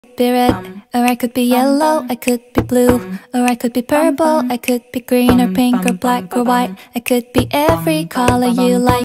be red, or I could be yellow, I could be blue, or I could be purple, I could be green or pink or black or white. I could be every color you like.